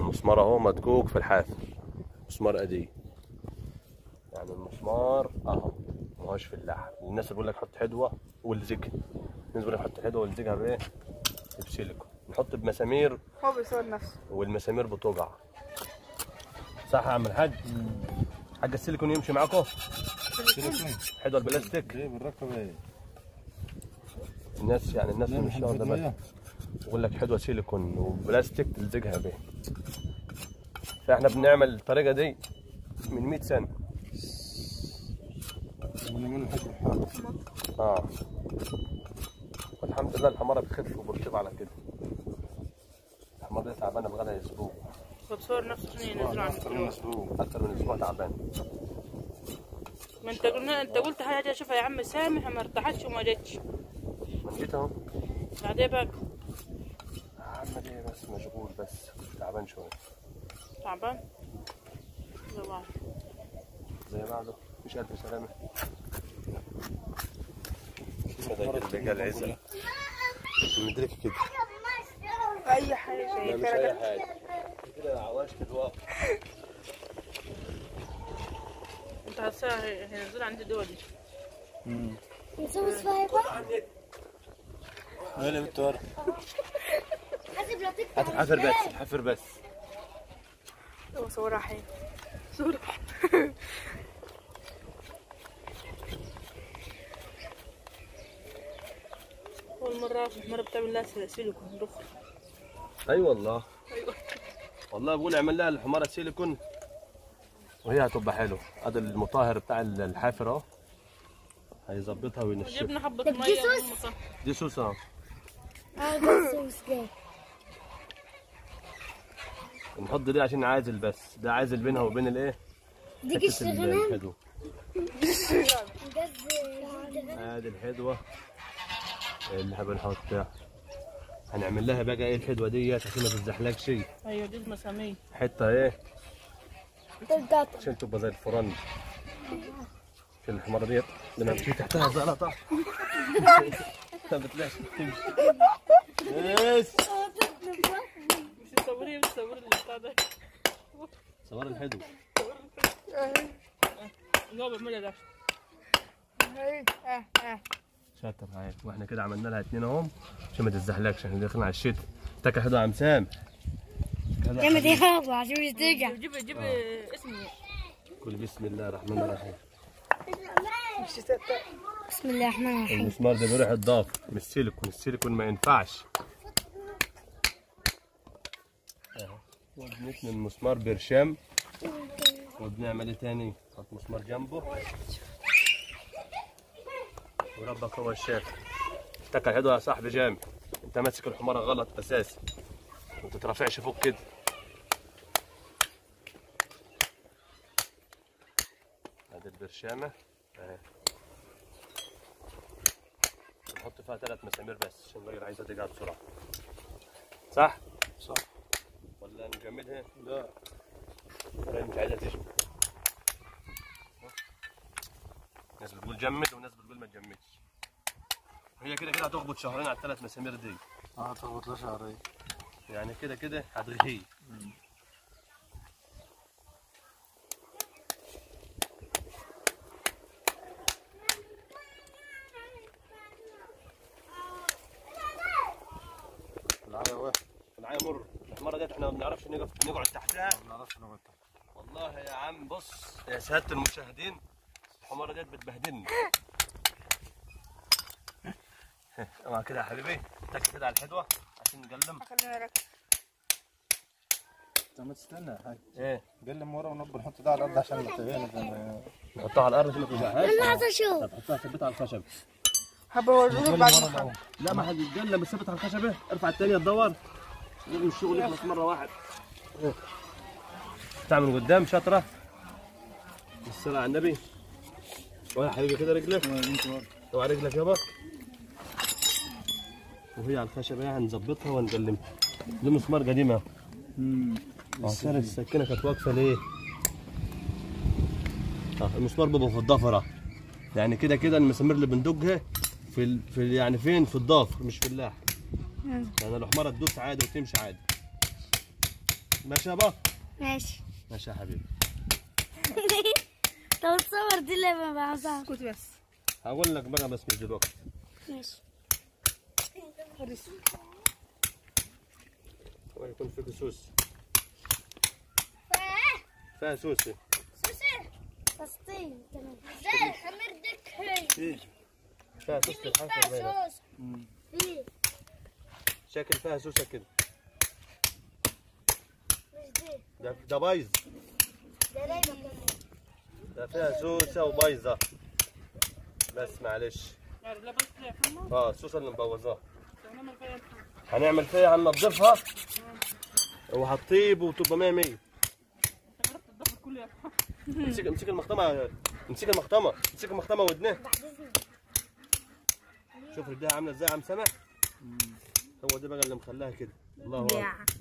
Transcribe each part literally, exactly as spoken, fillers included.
المسمار اهو مدقوق في الحافر، مسمار قديم. يعني المسمار اهو ماهوش في اللحم. الناس اللي بيقول لك حط حدوه والزجها، الناس بيقول لك حط حدوه والزجها بايه؟ بسيليكون. نحط بمسامير، هو بيصور نفسه والمسامير بتوجع. صح يا عم الحاج؟ حاج السيليكون يمشي معاكم؟ سيليكون حدوه البلاستيك ايه بالرقم ايه؟ الناس يعني الناس من الشغل ده بيقول لك حدوه سيليكون وبلاستيك تلزقها بيه. فاحنا بنعمل الطريقه دي من مية سنه. من حكم الحال. اه والحمد لله الحماره بتخف وبرتب على كده. الحماره دي تعبانه بقالها اسبوع. بتصور نفسه عشان ينزلوا عن اكثر من اسبوع. اكثر من اسبوع تعبان. ما انت قلنا انت قلت حاجه اشوفها يا عم سامح ما ارتاحتش وما جتش. من جيت اهو. بعدين بقى عمل ايه بس مشغول بس تعبان شويه. تعبان؟ زي بعض. زي بعضه مفيش الف سلامه. اللي قال عزه مدرك كده. اي حاجه لا شايفها مش اي حاجه كده عواش كده. انت هتساعد هينزلوا عندي دول. امم نسوي سوايبة؟ وين اللي بتورى؟ حسب لا تقطع حفر بس حفر بس. هو صورها حلو. صورها أول مرة مرة بتعمل لها سيليكون رخر. اي والله. أيوة والله بقول اعمل لها الحماره سيليكون وهي هتبقى حلوه. ادي المطهر بتاع الحافر اهو هيظبطها وينشفها. جبنا حبة طب دي مية صوص؟ دي سوسه اهو. اه ده صوص ده. نحط دي عشان عازل بس، ده عازل بينها وبين الايه؟ دي حتة قشر غنم؟ الحدوه. ادي الحدوه اللي هنحطها. هنعمل لها بقى ايه الحدوه ديت عشان ما تتزحلقش. أيوة دي مسامير. حته ايه؟ تلقط عشان تبقى زي الفرن. عشان الحماره ديت لما بتيجي تحتها زلطه ما بتلاقيش تمشي. بس مش تصوري مش تصوري البتاع ده. صور الحدوه. هو بيعملها ده. شاطر هاي. واحنا كده عملنا لها اتنين اهم عشان ما تتزحلقش. احنا داخلين على الشتاء. تاكل حدوه عم سام. لما تخاف عشان مش ترجع. جيب جيب اسمي. قول بسم الله الرحمن الرحيم. بسم الله الرحمن الرحيم. المسمار ده بيروح يتضاف من السيليكون. السيليكون ما ينفعش. اهو وبنتني المسمار برشام. وبنعمل ايه تاني؟ نحط مسمار جنبه وربك هو الشافي. اتكل حدوه يا صاحبي جامد. انت ماسك الحماره غلط اساسا. ما تترفعش فوق كده. ادي البرشامه اهي. نحط فيها ثلاث مسامير بس عشان الراجل عايزها تقع بسرعه. صح؟ صح. ولا نجمدها؟ لا الراجل مش عايزها تشمل. ناس بتقول جمد وناس بتقول ما تجمدش. هي كده كده هتخبط شهرين على الثلاث مسامير دي. اه تخبط لها شهرين. يعني كده كده هتغهي. العيا واحد. العيا مر. الحماره ديت احنا ما بنعرفش نقف نقعد تحتها. ما نعرفش نقعد تحت. والله يا عم بص يا سياده المشاهدين الحماره ديت بتبهدلنا. اوعى كده يا حبيبي. اتك كده على الحدوه عشان نقلم. خلينا نركز. انت ما تستنى يا حاج. ايه؟ قلم ورا ونب نحط ده على الارض عشان ما تبين. نحطها على الارض عشان ما توجعهاش. انا عايز اشوف. طب حطها ثبتها على الخشب. هبوريك بعد ما اخلص. لا ما هتتقلم بس ثبت على الخشبه. ارفع الثانيه تدور. لازم الشغل يخلص مره واحده. تعمل قدام شطره. الصلاة على النبي. ويا حبيبي كده رجلك. اوعى رجلك يابا. وهي على الخشبه هنظبطها ونقلمها. دي مسمار قديم اهو. امم عشان السكينه كانت واقفه ليه؟ اه المسمار بيبقى في الضفره. يعني كده كده المسامير اللي بندقها في ال... في يعني فين؟ في الضافر مش في اللحم. يعني الحماره تدوس عادي وتمشي عادي. ماشي يابا؟ ماشي. ماشي يا حبيبي. طب تصور دي اللي ما بعرفها. اسكت بس. هقول لك بقى بس مش دلوقتي. ماشي. هو يكون فيك سوس. فيها سوس. سوسي. فستين تمام. ازاي حمردك هي؟ فيها سوس الحافر باينة. في. شكل فيها سوسة كده. مش دي. ده ده بايظ. ده رايبة كمان. ده فيها سوسة وبايظة. بس معلش. لا بس يا محمد. اه السوسة اللي مبوظاها. هنعمل فيها إيه؟ هنعمل فيها هننضفها وهتطيب وتبقى مية مية. انت جربت تضيف الكل يا محمد. امسك امسك المخطمة، امسك المخطمة، امسك المخطمة ودنها. شوف رجلها عاملة ازاي يا عم سامح؟ هو ده بقى اللي مخلاها كده. الله اكبر.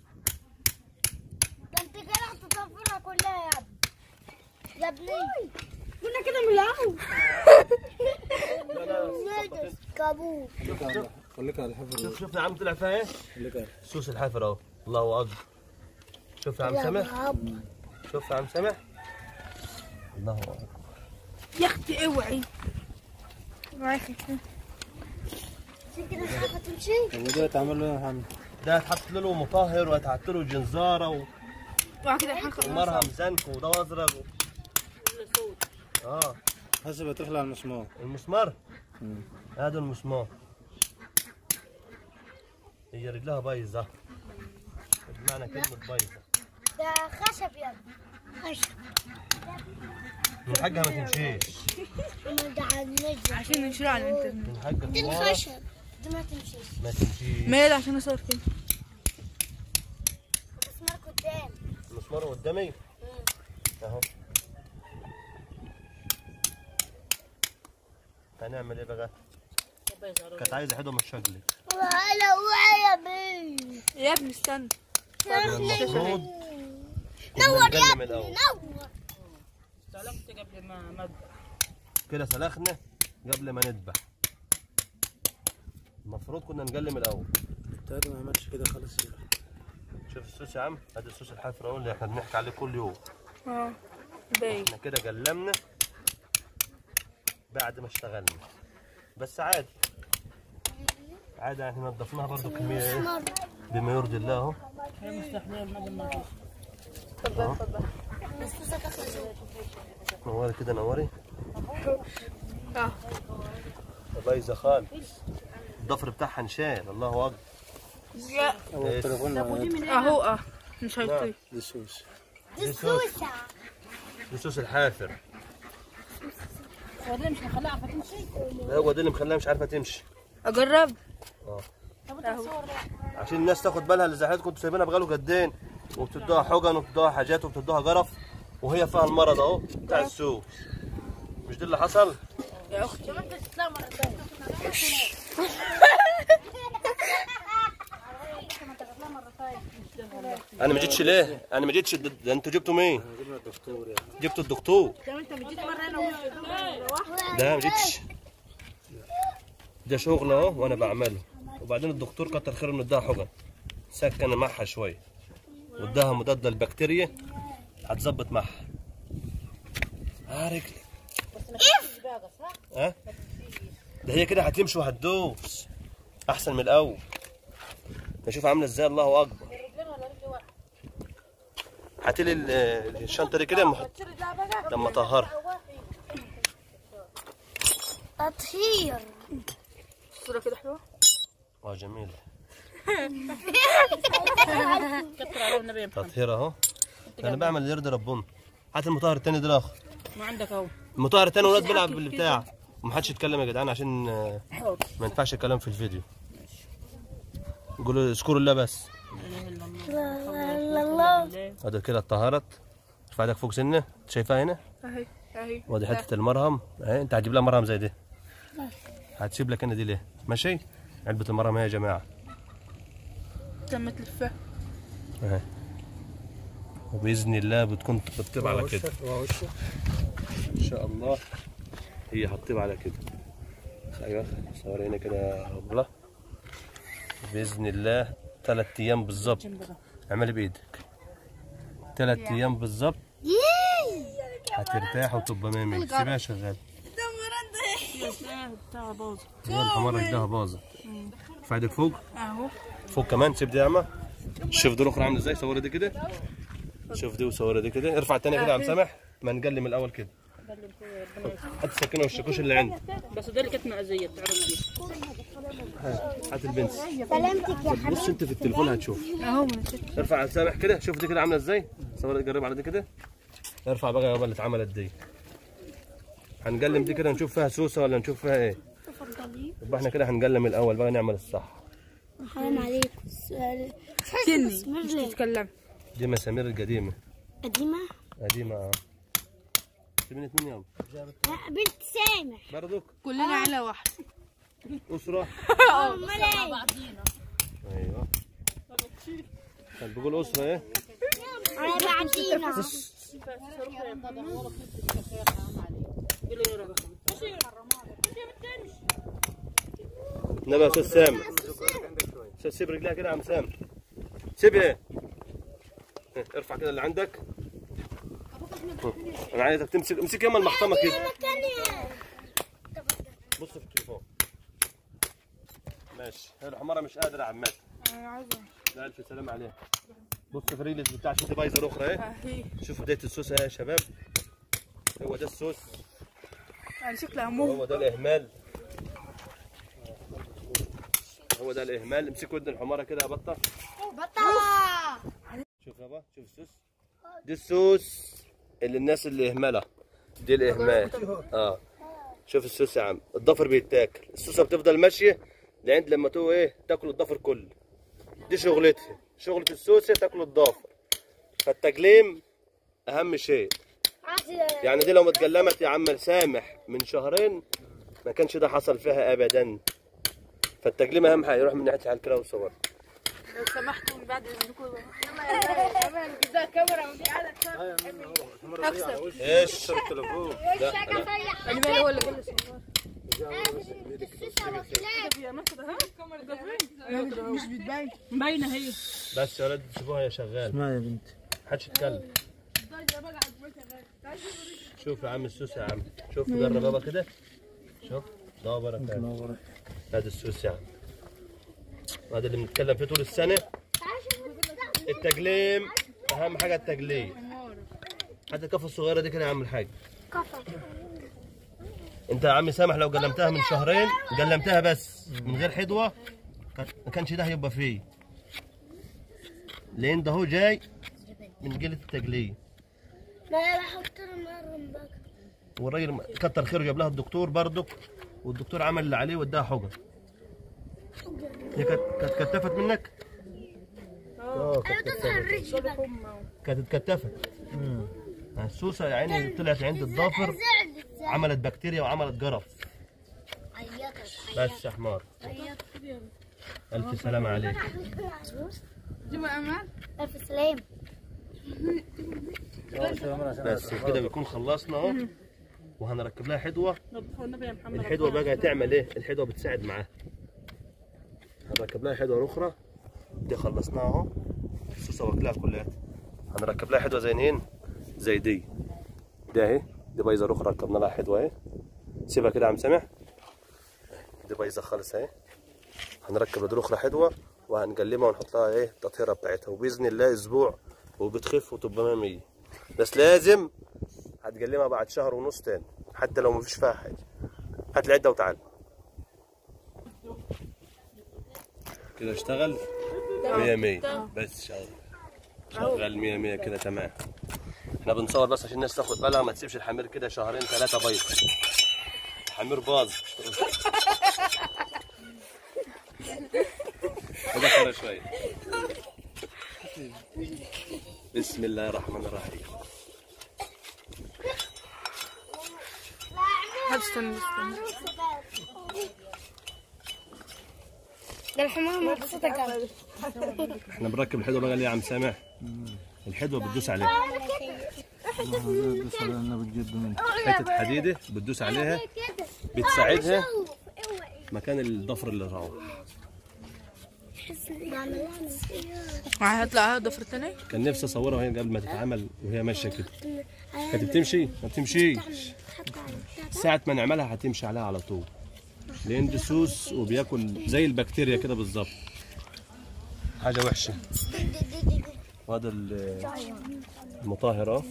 ده انت كده هتطفرها كلها يا ابني. يا ابني. كنا كده من الاول. لا لا كابوس. خليك على الحفر. شوف شوف يا عم طلع فيها ايه؟ خليك على سوس الحافر اهو. الله اكبر. شوف يا عم سامح. شوف يا عم سامح. الله اكبر. يا اختي اوعي. اوعي كده. عشان كده مش عارفه تمشي. طب وده يتعمل له يا محمد؟ ده هتحط له مطهر وهتحط له جنزاره و... اوعى كده الحلقه. ومرهم زنك وده ازرق و... اه حسب تخلع المسمار. المسمار. هذا المسمار. هي رجلها بايظه. بمعنى كلمه بايظه. ده خشب يا ابني. خشب. من حقها ما تمشيش. ده على عشان ننشرها على الانترنت. من حقها دي ورا الخشب. دي ما تمشيش. ما تمشيش. مال عشان اصور كده. مسمار قدام. المسمار قدامي اهو. هنعمل ايه بقى؟ كانت عايزه حدوه مش شكلي. ولا ويا بيه. يا ابني استنى. المفروض نور يا نكلم ابني الاول. نور. سلمت قبل ما ما ابدا. كده سلخنا قبل ما نذبح. المفروض كنا نقلم الاول. انت ما عملتش كده خالص. شوف السوس يا عم، ادي السوس الحافر اهو اللي احنا بنحكي عليه كل يوم. اه باين. احنا كده قلمنا بعد ما اشتغلنا. بس عادي عادي يعني نضفناها برضو كميه ايه بما يرضي الله اهو. هي مستحمله من قبل ما نخش. اتفضل اتفضل. نوري كده نوري. اه بايظه خالص. الضفر بتاعها انشال. الله اكبر. يا هو التليفون اهو اه مش هيطير. دي سوس. دي سوسه. دي سوس الحافر. هو ده مش هنخليها عارفه تمشي. هو ده اللي مخليها مش عارفه تمشي. اجرب. اه اهو. عشان الناس تاخد بالها اللي زي حضرتك كنتوا سايبينها بقاله قدين وبتدوها حقن وبتدوها حاجات وبتدوها جرف وهي فيها المرض اهو بتاع السوس. مش ده اللي حصل؟ يا اختي ما انت تطلع مره ثانيه. انا ما جيتش ليه؟ انا ما جيتش. ده انتوا جبتوا مين؟ جبنا الدكتور يعني. جبتوا الدكتور. طب انت جيت مره انا وانت لا ما جيتش. ده شغل اهو وانا بعمله. وبعدين الدكتور كتر خيره انه اداها حقن سكن معها شويه واداها مضاد للبكتيريا هتظبط معها. اه رجلي. ها؟ ده هي كده هتمشي وهتدوس احسن من الاول. نشوف عامله ازاي. الله اكبر. هاتي لي الشنطه دي كده لما لما اطهرها. تطهير. الصوره كده حلوه. اه جميله. كتر عليه النبي يا محمد. تطهير اهو. انا بعمل اللي يرضي ربنا. هات المطهر التاني ده الاخر. ما عندك اهو. المطهر التاني ولاد بيلعب بالبتاع ومحدش يتكلم يا جدعان عشان ما ينفعش الكلام في الفيديو. قولوا اذكروا الله بس. الله. هذا كده اتطهرت. ارفع ايدك فوق سنه. شايفاها هنا؟ اهي اهي. وادي حته المرهم اهي. انت هتجيب لها مرهم زي دي. هتسيب لك انا دي ليه؟ ماشي؟ علبه المرهم اهي يا جماعه. تم تلفها. اهي. وباذن الله بتكون بتطيب على كده. ان شاء الله هي هتطيب على كده. ايوه صوري هنا كده يا ابله. باذن الله ثلاث ايام بالظبط. اعملي بايدك. ثلاث ايام بالظبط هترتاح وتبقى مية مية. سيبها شغال. بتاع باظ هي الحمار رجلها باظت. فايدك فوق اهو. فوق كمان. سيب دي يا عم. شوف دي الاخرى عامله ازاي. صور دي كده. شوف دي وصور دي كده. ارفع الثانيه كده يا عم سامح. ما نقلم الاول كده. هات السكينه والشاكوش اللي عندك. بس ده اللي كانت مأذيه بتعرف دي. هات البنس. سلامتك يا حبيبي. بص انت في التليفون هتشوف. اهو. ارفع يا سامح كده. شوف دي كده عامله ازاي. صور دي. جرب على دي كده. ارفع بقى يابا اللي اتعملت دي. هنقلم دي كده نشوف فيها سوسه ولا نشوف فيها ايه. يبقى احنا كده هنقلم الاول بقى نعمل الصح. حرام عليك. سني مش تتكلم. دي مسامير القديمه. قديمة؟ قديمه اه. سيبني اتنين يوم. بنت سامح. برضك كلنا عيله واحده. اسره. امال ايه؟ ايوه. كان بيقول اسره ايه؟ على بعضينا. نبى استاذ سامي. استاذ سيب رجلها كده يا عم سامي. سيب ايه؟ ارفع كده اللي عندك. انا عايزك تمسك. امسك يما المحطمه كده. بص في التليفون. ماشي. هي الحماره مش قادره يا عماد. انا عايزه. لا الف سلام عليها. بص في رجلي بتاع. شوف دي بايظه الاخرى اهي. اهي. شوف بدايه السوس اهي يا شباب. هو ده السوس. يعني شكلها مو. هو ده الاهمال. هو ده الاهمال. امسك ودن الحماره كده يا بطه. بطة. شوف يابا. شوف السوس. دي السوس اللي الناس اللي اهملها. دي الاهمال. اه. شوف السوس يا عم. الضفر بيتاكل. السوسه بتفضل ماشيه لعند لما تو ايه تاكل الضفر كله. دي شغلتها. شغله السوسه تاكل الضفر. فالتجليم اهم شيء. يعني دي لو متجلمت يا عم سامح من شهرين ما كانش ده حصل فيها ابدا. فالتجليم اهم حاجه. يروح من ناحيه على الكلى والصور. لو سمحتوا من بعد اذنكم. يلا يا كمان ده كاميرا ودي قاعده هكسب. ايش التليفون؟ لا لا. اللي بالي هو اللي قال لي مش بتبين. مبينه هي. بس يا ولد شوفوها يا شغال. اسمعي يا بنت. محدش يتكلم. شوف يا عم السوس يا عم. شوف جرب بابا كده. شوف ده بركه. هذا السوس يا عم. هذا اللي بنتكلم فيه طول السنه. التجليم اهم حاجه. التجليم. حتى الكفه الصغيره دي كده يا عم الحاج. كفر. انت يا عم سامح لو جلمتها من شهرين جلمتها بس من غير حدوه ما كانش ده هيبقى فيه. لان ده هو جاي من قله التجليم. لا لا حط له مرهم بقى. والراجل كتر خيره جاب لها الدكتور برضك والدكتور عمل اللي عليه واداها حجر. هي كانت كانت اتكتفت منك؟ اه كانت اتكتفت. كانت اتكتفت. السوسه يا عيني طلعت عند الضافر عملت بكتيريا وعملت جرف. بس يا حمار. الف سلامه عليك. جمع امان. الف سلام. بس كده بيكون خلصنا اهو. وهنركب لها حدوه. الحدوه بقى تعمل ايه؟ الحدوه بتساعد معاها. هنركب لها حدوه اخرى. دي خلصناها اهو. السوسه واكلها كلها. هنركب لها حدوه زي نين زي دي. دي اهي. دي بايظه اخرى ركبنا لها حدوه اهي. سيبها كده يا عم سامح. دي بايظه خالص اهي. هنركب لدي اخرى حدوه وهنقلمها ونحط لها ايه التطهيره بتاعتها وباذن الله اسبوع وبتخف وتبقى مية مية. بس لازم هتقلمها بعد شهر ونص تاني حتى لو مفيش فيها حاجه. هات العده وتعال. كده اشتغل مية مية. بس شغال شغال مية مية كده تمام. احنا بنصور بس عشان الناس تاخد بالها ما تسيبش الحمير كده شهرين ثلاثه بايظ. الحمير باظ. كده خير شويه. بسم الله الرحمن الرحيم. استنى استنى. ده الحمار مبسوطة قوي. احنا بنركب الحدوه بقى ليه يا عم سامح؟ الحدوه بتدوس عليها. حته حديده بتدوس عليها بتساعدها مكان الضفر اللي راح. هيطلع هذا ضفر تاني. كان نفسي اصورها وهي قبل ما تتعمل وهي ماشيه كده. كانت بتمشي ما بتمشيش. ساعة ما نعملها هتمشي عليها على طول. لان ده سوس وبياكل زي البكتيريا كده بالظبط. حاجة وحشة. وهذا المطهر اهو.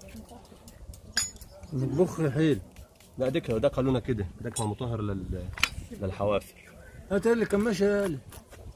مطبخ حيل. لا ديك ده قالونا كده، ده كان مطهر لل للحوافر. هات لي كماشة يا لي.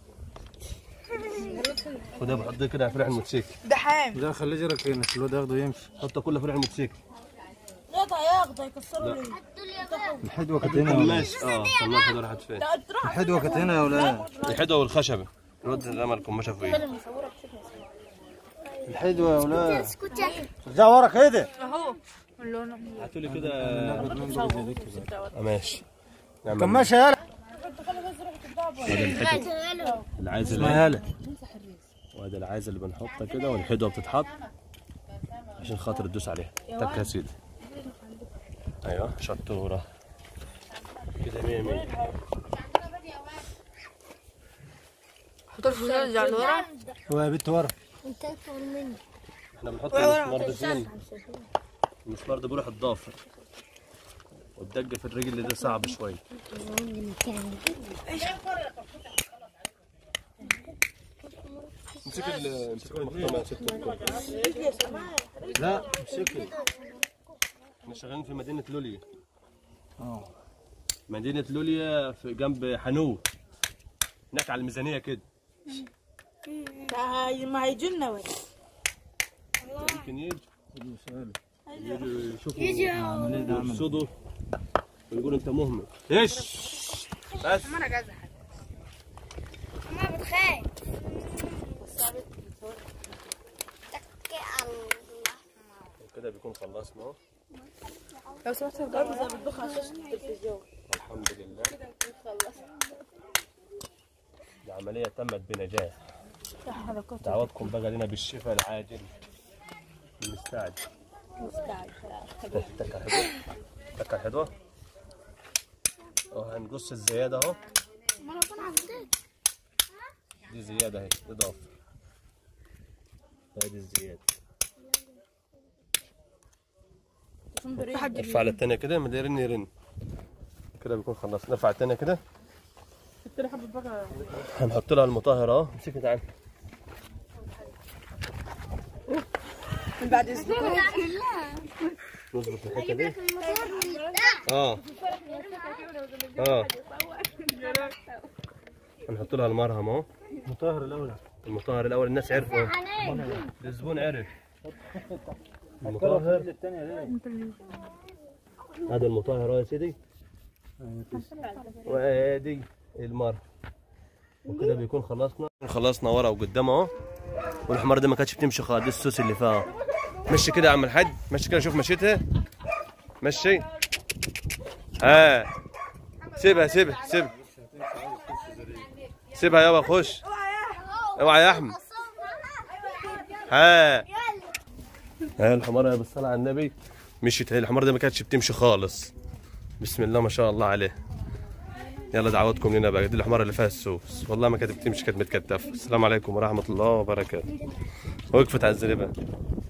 وده بحط كده في فرع الموتوسيكل. ده حام. ده خليه جرك هنا الواد ياخده يمشي. حطه كله في فرع الموتوسيكل. ياخده هياخده يكسروا لي. الحدوة كانت هنا يا ولاد. ماشي اه القماشه راحت فين؟ الحدوة كانت هنا يا ولاد. الحدوه والخشبه. الواد ده عمل قماشه فين؟ الحدوة يا ولاد. ارجع ورا كده. اهو اللون. هاتوا لي كده. ماشي. كماشة يا هذا الحدو العايز اللي وهذا العايز اللي بنحطها كده والحدوه بتتحط عشان خاطر تدوس عليها. تك يا سيدي. ايوه شطوره كده مية مية. حط الفوزان على ورا. هو يا بنت ورا. انت اكبر مني. احنا بنحط المسمار ده فين؟ المسمار ده بيروح الضافر والدقه في الرجل ده صعب شويه. امسك ال امسك المحكمه يا ست. لا امسكي. احنا شغالين في مدينه لوليا. اه مدينه لوليا في جنب حنوت هناك على الميزانيه كده. ما هيجي لنا وين؟ ممكن يجي يجي يشوفوا العملية ده عمل. يرصدوا ويقولوا انت مهمل. ايش؟ بس ما انا جازح. ما بتخاف. تكي الله. كده بيكون خلصنا اهو. لو سمحت الجرة بتطبخ على شاشة التلفزيون. الحمد لله. العملية تمت بنجاح. دعواتكم بقى لنا بالشفاء العاجل المستعجل. مستعجل. تك على الحدوة. تك على الحدوة. اهو هنقص الزيادة اهو. ما انا كنت عديت. دي زيادة اهي اضافة. هذه الزيادة. ارفع على الثانية كده ما يرن يرن. كده بيكون خلصنا. نرفع الثانية كده. هنحط لها المطهر اهو. امسكي تعالى. من بعد اذنك. نظبط الحتة دي. اه اه هنحط لها المرهم اهو. المطهر الاول. المطهر الاول الناس عرفوا. الزبون عرف. المطهر هذا المطهر اهو يا سيدي. وادي المرهم. وكده بيكون خلصنا. خلصنا ورا وقدام اهو. والحمار دي ما كانتش بتمشي خالص. دي السوس اللي فيها. مشي كده يا عم الحاج. مشي كده شوف مشيتها. مشي. ها سيبها سيبها سيبها سيبها يابا خش. اوعى يا احمد. ها ها الحمار يا بالصلاة على النبي مشيت. هي الحمار دي ما كانتش بتمشي خالص. بسم الله ما شاء الله عليه. يلا دعواتكم لنا بقى. دي الحمار اللي فيها السوس والله ما كانت بتمشي كانت متكتفه. السلام عليكم ورحمه الله وبركاته. وقفت على الزريبه.